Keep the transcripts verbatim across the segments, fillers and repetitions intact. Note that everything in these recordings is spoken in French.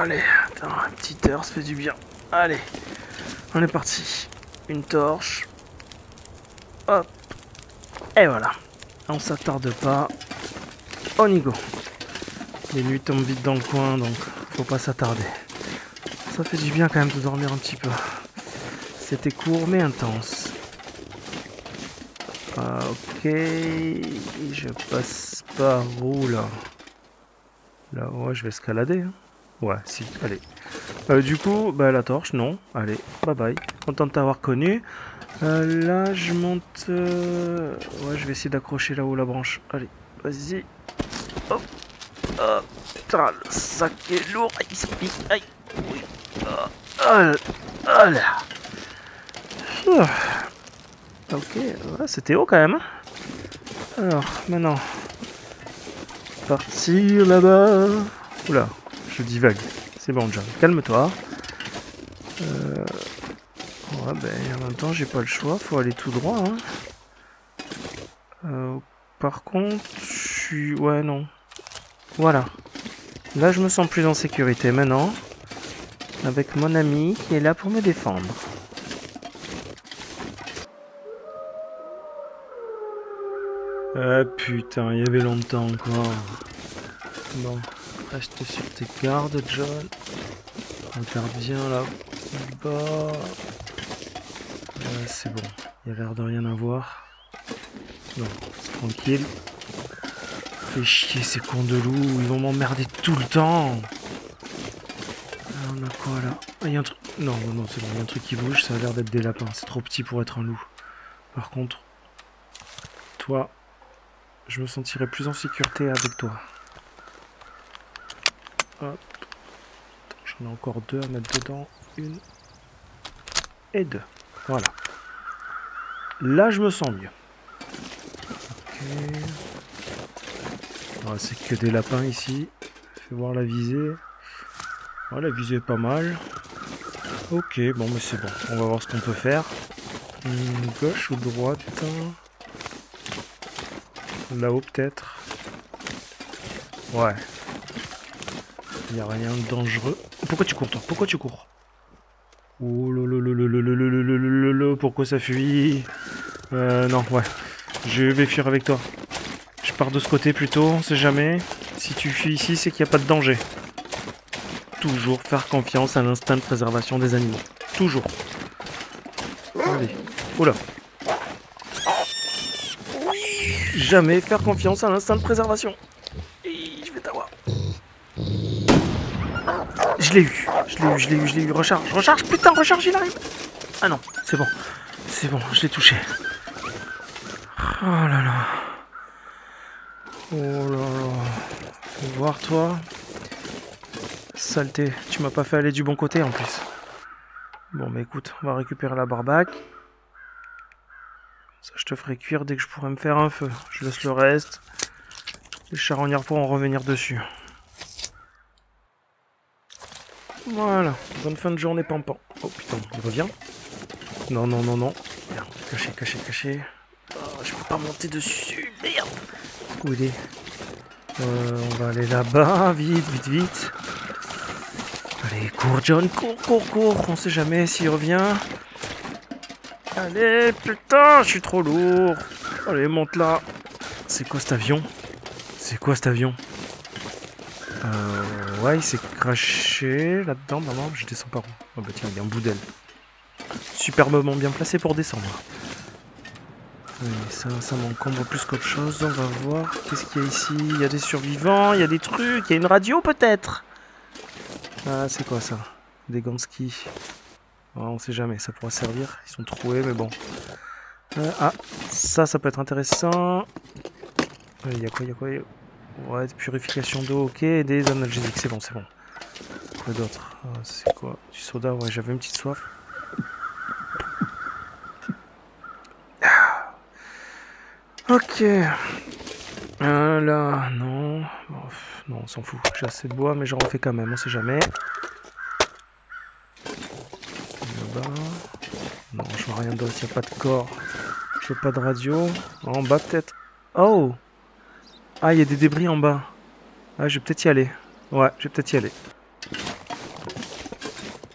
Allez, attends, une petite heure, ça fait du bien. Allez, on est parti. Une torche. Hop. Et voilà. On s'attarde pas. On y go. Les nuits tombent vite dans le coin, donc faut pas s'attarder. Ça fait du bien quand même de dormir un petit peu. C'était court mais intense. Ah, ok. Je passe par où là? Là, ouais, je vais escalader. Hein. Ouais, si, allez. Euh, du coup, bah la torche, non. Allez, bye bye. Content de t'avoir connu. Euh, là, je monte... Euh... Ouais, je vais essayer d'accrocher là-haut la branche. Allez, vas-y. Hop. Hop. Putain, le sac est lourd. Aïe, ça pique. Aïe. Oui. Ah, ah, ah là. Ah. Ok, ouais, c'était haut quand même. Hein. Alors, maintenant... Partir là-bas. Oula, je divague. C'est bon, John. Calme-toi. Euh... Ouais, ben, en même temps, j'ai pas le choix. Faut aller tout droit. Hein. Euh, par contre, je suis... Ouais, non. Voilà. Là, je me sens plus en sécurité maintenant. Avec mon ami qui est là pour me défendre. Ah putain, il y avait longtemps encore. Bon, reste sur tes gardes, John. Regarde bien là, bas. Ouais, c'est bon. Il y a l'air de rien avoir. Non, c'est tranquille. Fais chier ces cons de loups, ils vont m'emmerder tout le temps. Ah, on a quoi là? Ah, il y a un truc. Non, non, non, c'est bon. Il y a un truc qui bouge, ça a l'air d'être des lapins. C'est trop petit pour être un loup. Par contre, toi, je me sentirais plus en sécurité avec toi. Hop. J'en ai encore deux à mettre dedans. Une et deux. Voilà. Là, je me sens mieux. Ok. Ah, c'est que des lapins ici. Fais voir la visée. Ah, la visée est pas mal. Ok, bon, mais c'est bon. On va voir ce qu'on peut faire. Hum, gauche ou droite? Là-haut, peut-être. Ouais. Il n'y a rien de dangereux. Pourquoi tu cours, toi? Pourquoi tu cours? Oh lolo, pourquoi ça fuit? Euh, non, ouais. Je vais fuir avec toi. Je pars de ce côté plutôt, on sait jamais. Si tu fuis ici, c'est qu'il n'y a pas de danger. Toujours faire confiance à l'instinct de préservation des animaux. Toujours. Allez. Oula. Jamais faire confiance à l'instinct de préservation. Et je vais t'avoir. Je l'ai eu. Je l'ai eu, je l'ai eu, je l'ai eu. Recharge, recharge, putain, recharge, il arrive. Ah non, c'est bon. C'est bon, je l'ai touché. Oh là là. Oh là là. Faut voir toi. Saleté, tu m'as pas fait aller du bon côté en plus. Bon bah écoute, on va récupérer la barbaque. Ça je te ferai cuire dès que je pourrai me faire un feu. Je laisse le reste. Les charognards pourront revenir dessus. Voilà, bonne fin de journée Pampan. Oh putain, il revient. Non, non, non, non. Merde, caché, caché, caché. Oh, je peux pas monter dessus, merde. Où il est? euh, On va aller là-bas, vite, vite, vite. Allez, cours John, cours, cours, cours. On sait jamais s'il revient. Allez, putain, je suis trop lourd. Allez, monte là. C'est quoi cet avion? C'est quoi cet avion? Euh, ouais, il s'est craché là-dedans. Non, non, je descends par où? Oh bah tiens, il y a un bout d'aile. Superbement bien placé pour descendre. Oui, ça, ça m'encombre plus qu'autre chose. On va voir. Qu'est-ce qu'il y a ici? Il y a des survivants, il y a des trucs. Il y a une radio peut-être? Ah, c'est quoi ça? Des gants de ski. Oh, on sait jamais, ça pourra servir. Ils sont troués, mais bon. Euh, ah, ça, ça peut être intéressant. Il y a quoi? Il y a quoi? Ouais, purification d'eau, ok. Et des analgésiques, c'est bon, c'est bon. Quoi d'autre? Ah, c'est quoi? Du soda, ouais, j'avais une petite soif. Ah. Ok. Euh, là, non. Bon, non, on s'en fout. J'ai assez de bois, mais j'en refais quand même, on sait jamais. Là-bas. Non, je vois rien d'autre, il n'y a pas de corps. Je veux pas de radio. En bas, peut-être. Oh! Ah, il y a des débris en bas. Ah, je vais peut-être y aller. Ouais, je vais peut-être y aller.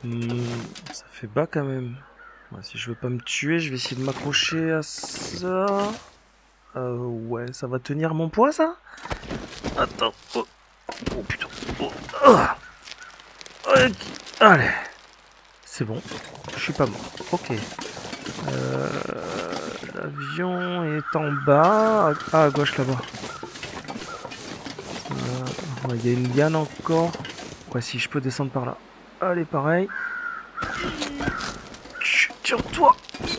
Hmm, ça fait bas quand même. Ouais, si je veux pas me tuer, je vais essayer de m'accrocher à ça. Euh, ouais, ça va tenir mon poids, ça? Attends. Oh, oh putain. Oh. Ah. Ok. Allez. C'est bon. Je suis pas mort. Ok. Euh, L'avion est en bas. Ah, à gauche là-bas. Il euh, y a une liane encore. Ouais, si je peux descendre par là. Allez, pareil. Tire-toi.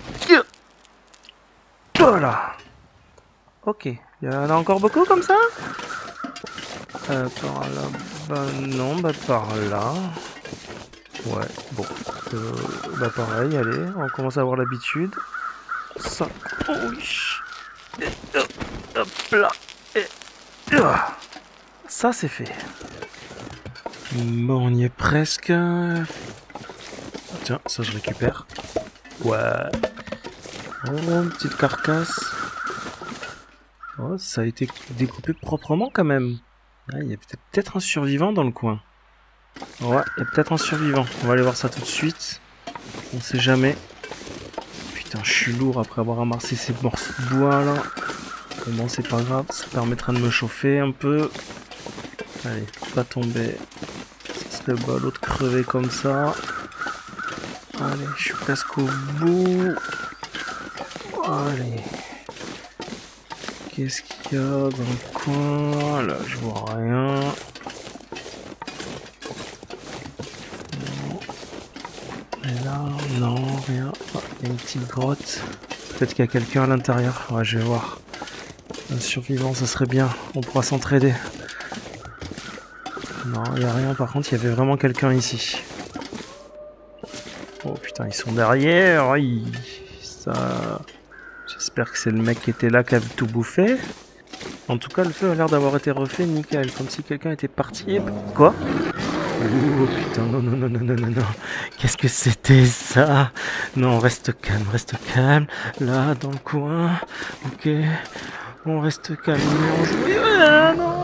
Voilà. Ok. Il y en a encore beaucoup comme ça? euh, Par là. Bah non, bah par là. Ouais, bon. Euh, bah pareil, allez. On commence à avoir l'habitude. Ça. Oh, oui. Et, hop, hop là. Et, ah. Ça, c'est fait. Bon, on y est presque. Tiens, ça je récupère. Ouais. Oh, une petite carcasse. Oh, ça a été découpé proprement quand même. Ah, il y a peut-être un survivant dans le coin. Ouais, il y a peut-être un survivant. On va aller voir ça tout de suite. On sait jamais. Putain, je suis lourd après avoir ramassé ces morceaux de bois là. Mais bon, c'est pas grave. Ça permettra de me chauffer un peu. Allez, pas tomber. Ça serait ballot de crever comme ça. Allez, je suis presque au bout. Allez. Qu'est-ce qu'il y a dans le coin? Là, je vois rien. Non. Et là, non, rien. Oh, il y a une petite grotte. Peut-être qu'il y a quelqu'un à l'intérieur. Ouais, je vais voir. Un survivant, ça serait bien. On pourra s'entraider. Non, il n'y a rien. Par contre, il y avait vraiment quelqu'un ici. Oh putain, ils sont derrière. Oui. Ça... J'espère que c'est le mec qui était là qui a tout bouffé. En tout cas, le feu a l'air d'avoir été refait nickel. Comme si quelqu'un était parti. Quoi? Oh putain, non, non, non, non, non, non, non. Qu'est-ce que c'était ça? Non, reste calme, reste calme. Là, dans le coin. Ok. On reste calme. On joue. Ah non!